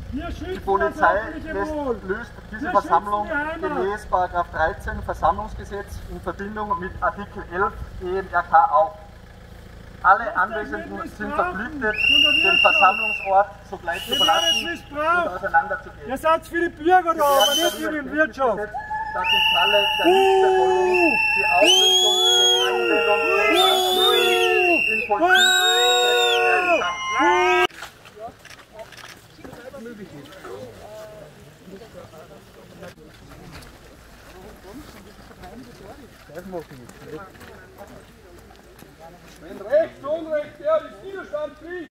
Die Polizei löst diese Versammlung gemäß § 13 Versammlungsgesetz in Verbindung mit Artikel 11 EMRK auf. Alle Anwesenden sind verpflichtet, den Versammlungsort sogleich zu verlassen und auseinanderzugehen. Ihr seid für die Bürger da, aber nicht für die Wirtschaft. Dass im Falle der Nichtbefolgung die Auflösung und Anwendung in Vollzug werden kann. Wenn Recht, Unrecht, der ist Widerstand kriegt.